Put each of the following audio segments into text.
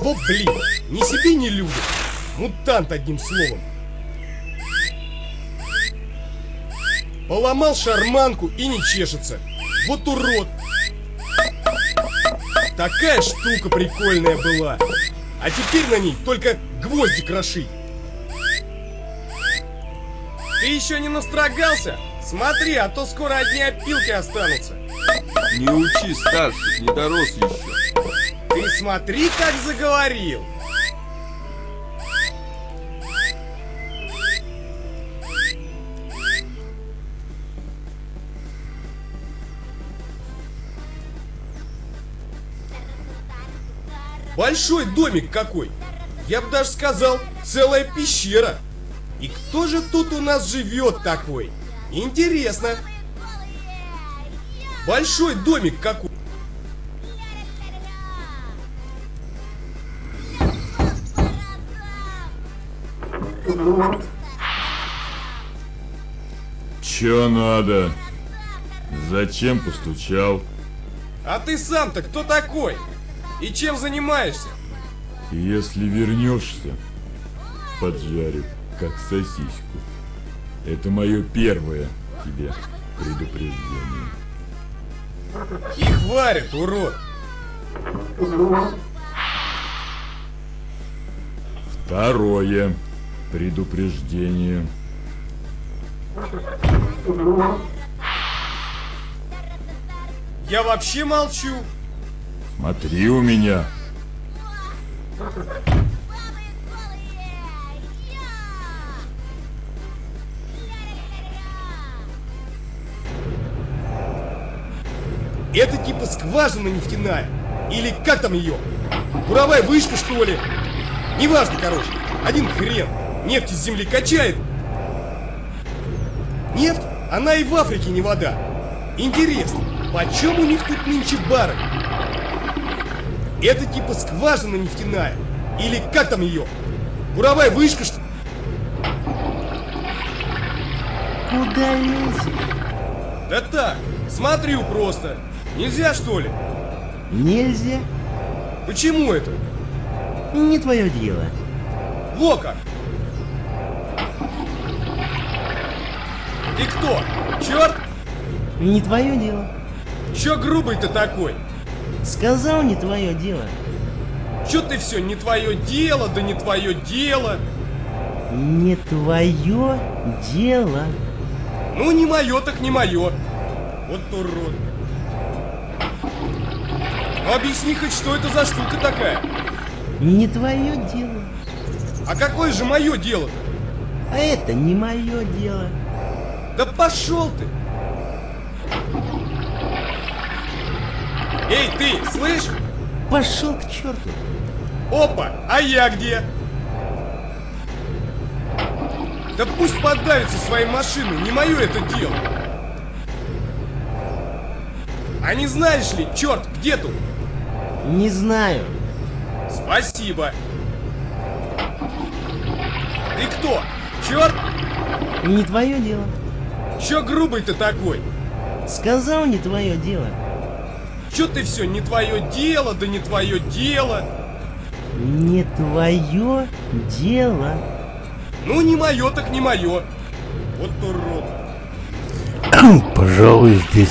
Вот блин, ни себе не любит. Мутант, одним словом. Поломал шарманку и не чешется. Вот урод. Такая штука прикольная была. А теперь на ней только гвозди крошить. Ты еще не настрогался? Смотри, а то скоро одни опилки останутся. Не учи старших, не дорос еще. Ты смотри, как заговорил. Большой домик какой. Я бы даже сказал, целая пещера. И кто же тут у нас живет такой? Интересно. Большой домик какой. Чё надо? Зачем постучал? А ты сам-то кто такой? И чем занимаешься? Если вернешься, поджарю, как сосиску. Это мое первое тебе предупреждение. Их варят, урод. Второе предупреждение. Я вообще молчу. Смотри у меня. Это типа скважина нефтяная. Или как там ее? Буровая вышка, что ли? Неважно, короче. Один хрен. Нефть из земли качает. Нефть, она и в Африке не вода. Интересно, почем у них тут нынче бары? Это типа скважина нефтяная. Или как там ее? Буровая вышка, что ли? Куда лезешь? Да так, смотрю просто. Нельзя, что ли? Нельзя. Почему это? Не твое дело. Во как! Ты кто? Черт? Не твое дело. Че грубый ты такой? Сказал, не твое дело. Че ты все не твое дело, да не твое дело? Не твое дело. Ну не мое, так не мое. Вот урод. Ну объясни хоть, что это за штука такая? Не твое дело. А какое же мое дело-то? А это не мое дело. Да пошел ты! Эй, ты, слышь? Пошел к черту. Опа, а я где? Да пусть подавится своей машиной, не мое это дело. А не знаешь ли, черт, где тут? Не знаю. Спасибо. Ты кто? Черт? Не твое дело. Че грубый ты такой? Сказал, не твое дело. Че ты все не твое дело, да не твое дело? Не твое дело. Ну не мое, так не мое. Вот урод. Пожалуй, здесь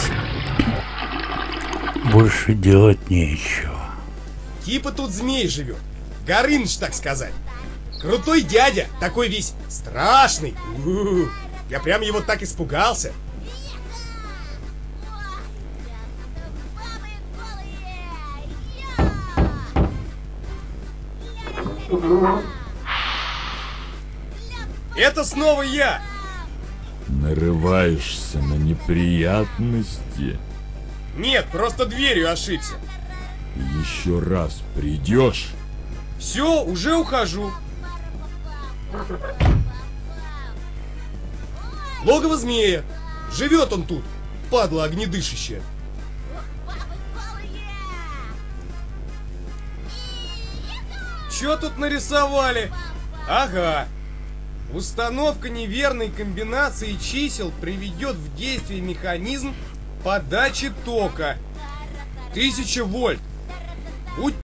больше делать нечего. Типа тут змей живет. Горыныч, так сказать. Крутой дядя, такой весь страшный. Я прям его так испугался. Это снова я. Нарываешься на неприятности. Нет, просто дверью ошибся. Еще раз придешь. Все, уже ухожу. Логово змея. Живет он тут, падла огнедышащая. Че тут нарисовали? Ага. Установка неверной комбинации чисел приведет в действие механизм подачи тока 1000 вольт. Будь